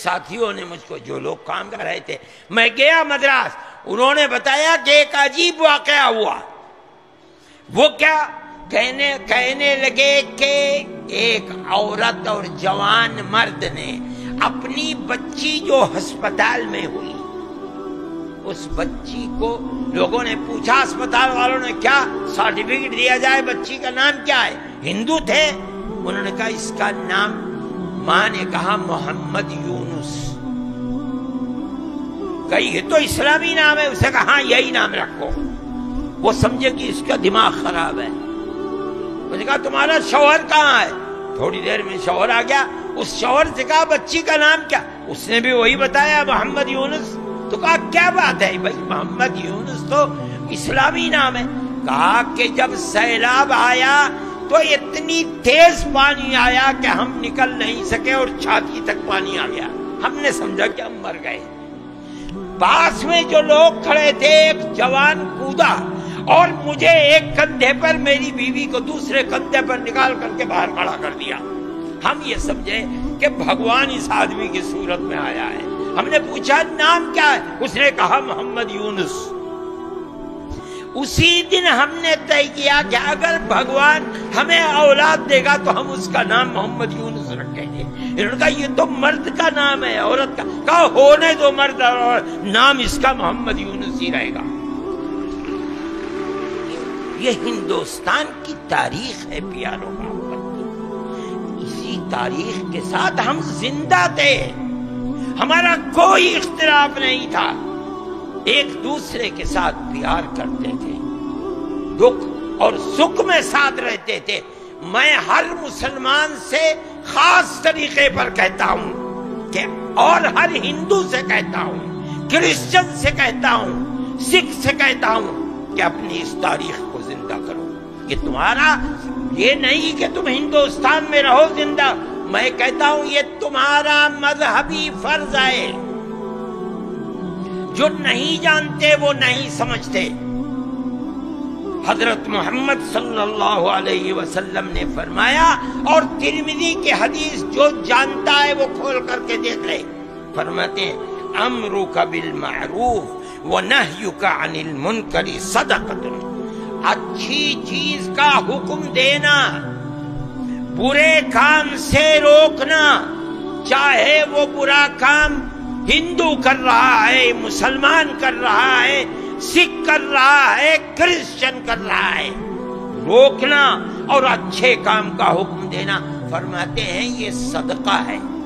ساتھیوں نے مجھ کو، جو لوگ کام کر رہے تھے، میں گیا مدراس، انہوں نے بتایا کہ ایک عجیب واقعہ ہوا۔ وہ کیا؟ کہنے لگے کہ ایک عورت اور جوان مرد نے اپنی بچی جو ہسپتال میں ہوئی، اس بچی کو لوگوں نے پوچھا، اسپتال والوں نے، کیا سرٹیفکیٹ دیا جائے، بچی کا نام کیا ہے؟ ہندو تھے، انہوں نے کہا اس کا نام، ماں نے کہا محمد یونس۔ کہی یہ تو اسلامی نام ہے، اسے کہا ہاں یہی نام رکھو۔ وہ سمجھے کہ اس کا دماغ خراب ہے۔ مجھے کہا تمہارا شوہر کہاں ہے؟ تھوڑی دیر میں شوہر آ گیا، اس شوہر سے کہا بچی کا نام کیا؟ اس نے بھی وہی بتایا، محمد یونس۔ تو کہا کیا بات ہے بھائی، محمد یونس تو اسلامی نام ہے۔ کہا کہ جب سیلاب آیا تو اتنی تیز پانی آیا کہ ہم نکل نہیں سکے اور چھاتی تک پانی آ گیا، ہم نے سمجھا کہ ہم مر گئے۔ پاس میں جو لوگ کھڑے تھے، ایک جوان کودا اور مجھے ایک کندھے پر، میری بیوی کو دوسرے کندھے پر نکال کر کے باہر کھڑا کر دیا۔ ہم یہ سمجھے کہ بھگوان اس آدمی کی صورت میں آیا ہے۔ ہم نے پوچھا نام کیا ہے؟ اس نے کہا محمد یونس۔ اسی دن ہم نے طے کیا کہ اگر بھگوان ہمیں اولاد دے گا تو ہم اس کا نام محمد یونس رکھیں گے۔ انہوں نے کہا یہ تو مرد کا نام ہے، عورت کا؟ کہا ہونے دو مرد اور نام اس کا محمد یونس ہی رہے گا۔ یہ ہندوستان کی تاریخ ہے پیاروں، اسی تاریخ کے ساتھ ہم زندہ تھے، ہمارا کوئی اختلاف نہیں تھا، ایک دوسرے کے ساتھ پیار کرتے تھے، دکھ اور سکھ میں ساتھ رہتے تھے۔ میں ہر مسلمان سے خاص طریقے پر کہتا ہوں کہ، اور ہر ہندو سے کہتا ہوں، کرسچن سے کہتا ہوں، سکھ سے کہتا ہوں کہ اپنی اس تاریخ کو زندہ کرو۔ کہ تمہارا یہ نہیں کہ تم ہندوستان میں رہو زندہ، میں کہتا ہوں یہ تمہارا مذہبی فرض ہے۔ جو نہیں جانتے وہ نہیں سمجھتے۔ حضرت محمد صلی اللہ علیہ وسلم نے فرمایا، اور ترمذی کی حدیث جو جانتا ہے وہ کھول کر کے دیکھ لے، فرماتے ہیں امرک بالمعروف ونہیک عن المنکر صدقۃ، اچھی چیز کا حکم دینا، برے کام سے روکنا، چاہے وہ برا کام ہندو کر رہا ہے، مسلمان کر رہا ہے، سکھ کر رہا ہے، کرسچن کر رہا ہے، روکنا اور اچھے کام کا حکم دینا، فرماتے ہیں یہ صدقہ ہے۔